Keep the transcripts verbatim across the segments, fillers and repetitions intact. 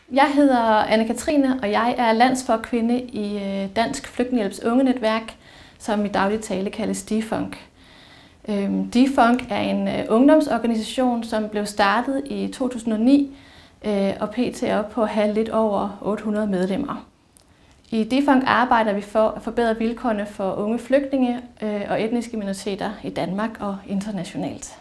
Jeg hedder Anne-Katrine, og jeg er landsforkvinde i Dansk Flygtningehjælps ungenetværk, som i daglig tale kaldes DFUNK. DFUNK er en ungdomsorganisation, som blev startet i to tusind og ni og pt. Er oppe på at have lidt over otte hundrede medlemmer. I DFUNK arbejder vi for at forbedre vilkårene for unge flygtninge og etniske minoriteter i Danmark og internationalt.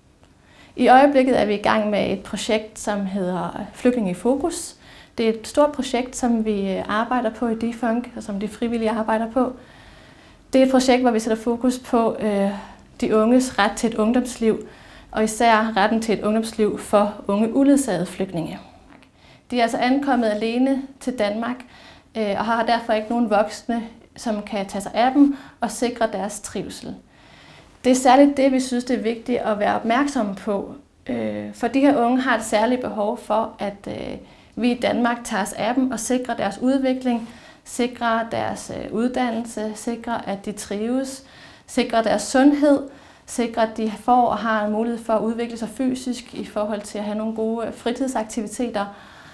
I øjeblikket er vi i gang med et projekt, som hedder Flygtninge i Fokus. Det er et stort projekt, som vi arbejder på i DFUNK, og som de frivillige arbejder på. Det er et projekt, hvor vi sætter fokus på øh, de unges ret til et ungdomsliv, og især retten til et ungdomsliv for unge uledsagede flygtninge. De er altså ankommet alene til Danmark, øh, og har derfor ikke nogen voksne, som kan tage sig af dem og sikre deres trivsel. Det er særligt det, vi synes, det er vigtigt at være opmærksomme på. For de her unge har et særligt behov for, at vi i Danmark tager os af dem og sikrer deres udvikling, sikrer deres uddannelse, sikrer, at de trives, sikrer deres sundhed, sikrer, at de får og har en mulighed for at udvikle sig fysisk i forhold til at have nogle gode fritidsaktiviteter.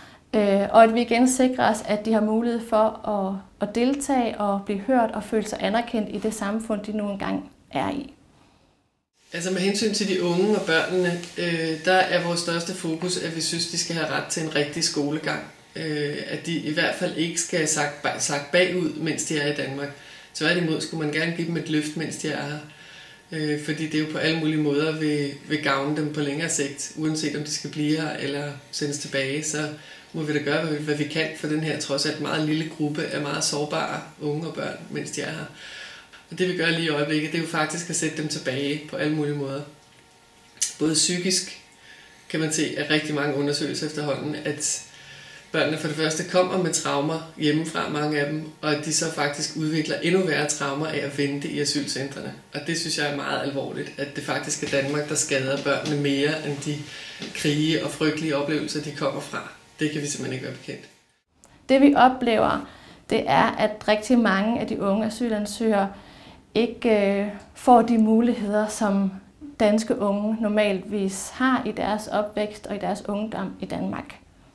Og at vi igen sikrer os, at de har mulighed for at deltage og blive hørt og føle sig anerkendt i det samfund, de nu engang er i. Altså med hensyn til de unge og børnene, øh, der er vores største fokus, at vi synes, de skal have ret til en rigtig skolegang. Øh, at de i hvert fald ikke skal sakke bagud, mens de er i Danmark. Tværtimod skulle man gerne give dem et løft, mens de er her. Øh, fordi det jo på alle mulige måder vil, vil gavne dem på længere sigt. Uanset om de skal blive her eller sendes tilbage, så må vi da gøre, hvad vi, hvad vi kan for den her trods alt meget lille gruppe af meget sårbare unge og børn, mens de er her. Og det vi gør lige i øjeblikket, det er jo faktisk at sætte dem tilbage på alle mulige måder. Både psykisk kan man se af rigtig mange undersøgelser efterhånden, at børnene for det første kommer med traumer hjemmefra, mange af dem, og at de så faktisk udvikler endnu værre traumer af at vente i asylcentrene. Og det synes jeg er meget alvorligt, at det faktisk er Danmark, der skader børnene mere end de krige og frygtelige oplevelser, de kommer fra. Det kan vi simpelthen ikke være bekendt. Det vi oplever, det er, at rigtig mange af de unge asylansøgere ikke øh, får de muligheder, som danske unge normalvis har i deres opvækst og i deres ungdom i Danmark.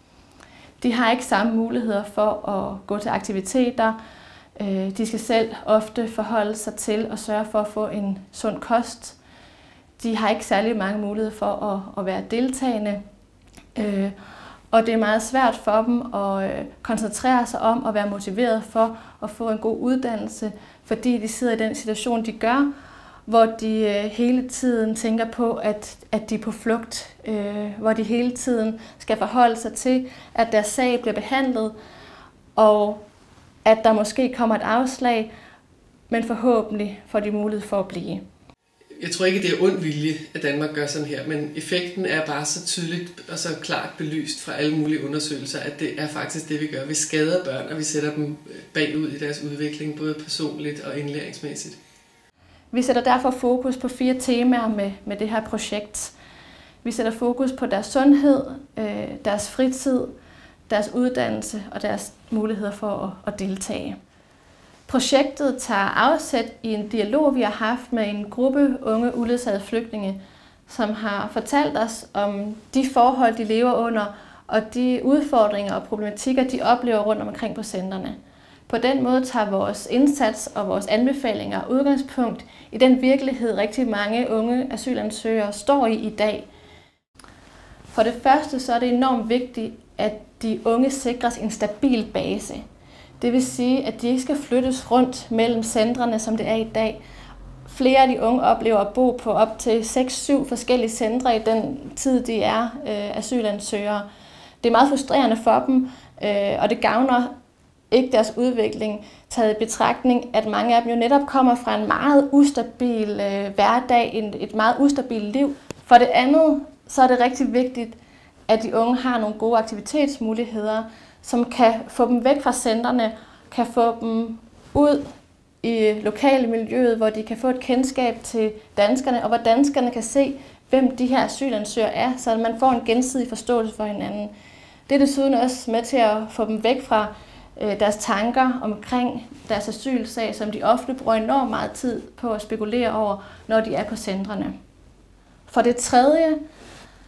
De har ikke samme muligheder for at gå til aktiviteter. Øh, de skal selv ofte forholde sig til og sørge for at få en sund kost. De har ikke særlig mange muligheder for at, at være deltagende. Øh, og det er meget svært for dem at øh, koncentrere sig om at være motiveret for at få en god uddannelse, fordi de sidder i den situation, de gør, hvor de øh, hele tiden tænker på, at, at de er på flugt, øh, hvor de hele tiden skal forholde sig til, at deres sag bliver behandlet, og at der måske kommer et afslag, men forhåbentlig får de mulighed for at blive. Jeg tror ikke, det er ond vilje, at Danmark gør sådan her, men effekten er bare så tydeligt og så klart belyst fra alle mulige undersøgelser, at det er faktisk det, vi gør. Vi skader børn, og vi sætter dem bagud i deres udvikling, både personligt og indlæringsmæssigt. Vi sætter derfor fokus på fire temaer med, med det her projekt. Vi sætter fokus på deres sundhed, øh, deres fritid, deres uddannelse og deres muligheder for at, at deltage. Projektet tager afsæt i en dialog, vi har haft med en gruppe unge uledsagede flygtninge, som har fortalt os om de forhold, de lever under, og de udfordringer og problematikker, de oplever rundt omkring på centrene. På den måde tager vores indsats og vores anbefalinger udgangspunkt i den virkelighed, rigtig mange unge asylansøgere står i i dag. For det første så er det enormt vigtigt, at de unge sikres en stabil base. Det vil sige, at de ikke skal flyttes rundt mellem centrene, som det er i dag. Flere af de unge oplever at bo på op til seks syv forskellige centre i den tid, de er øh, asylansøgere. Det er meget frustrerende for dem, øh, og det gavner ikke deres udvikling, taget i betragtning, at mange af dem jo netop kommer fra en meget ustabil øh, hverdag, en, et meget ustabilt liv. For det andet, så er det rigtig vigtigt, at de unge har nogle gode aktivitetsmuligheder, som kan få dem væk fra centrene, kan få dem ud i lokale miljøet, hvor de kan få et kendskab til danskerne, og hvor danskerne kan se, hvem de her asylansøgere er, så man får en gensidig forståelse for hinanden. Det er desuden også med til at få dem væk fra øh, deres tanker omkring deres asylsag, som de ofte bruger enormt meget tid på at spekulere over, når de er på centrene. For det tredje,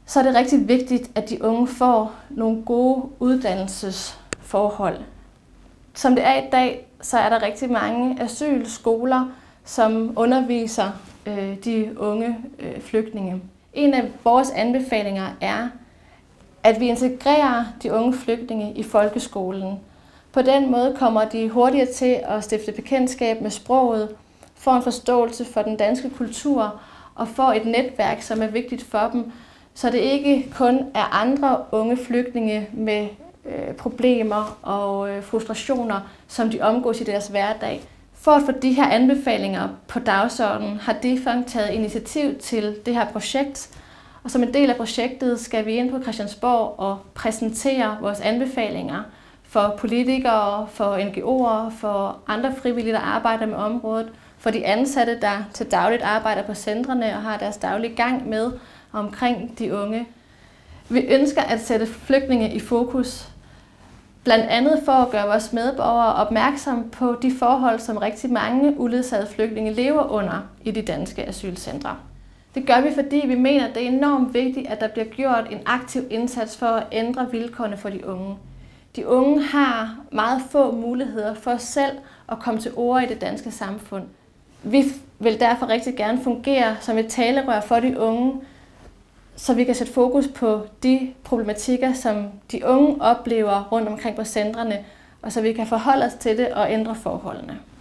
så er det rigtig vigtigt, at de unge får nogle gode uddannelsesforhold. Som det er i dag, så er der rigtig mange asylskoler, som underviser øh, de unge øh, flygtninge. En af vores anbefalinger er, at vi integrerer de unge flygtninge i folkeskolen. På den måde kommer de hurtigere til at stifte bekendtskab med sproget, får en forståelse for den danske kultur og får et netværk, som er vigtigt for dem, så det ikke kun er andre unge flygtninge med øh, problemer og øh, frustrationer, som de omgås i deres hverdag. For at få de her anbefalinger på dagsordenen, har DEFUNK taget initiativ til det her projekt, og som en del af projektet skal vi ind på Christiansborg og præsentere vores anbefalinger for politikere, for N G O'er, for andre frivillige, der arbejder med området, for de ansatte, der til dagligt arbejder på centrene og har deres daglige gang med omkring de unge. Vi ønsker at sætte flygtninge i fokus, blandt andet for at gøre vores medborgere opmærksom på de forhold, som rigtig mange uledsagede flygtninge lever under i de danske asylcentre. Det gør vi, fordi vi mener, at det er enormt vigtigt, at der bliver gjort en aktiv indsats for at ændre vilkårene for de unge. De unge har meget få muligheder for selv at komme til orde i det danske samfund. Vi vil derfor rigtig gerne fungere som et talerør for de unge, så vi kan sætte fokus på de problematikker, som de unge oplever rundt omkring på centrene, og så vi kan forholde os til det og ændre forholdene.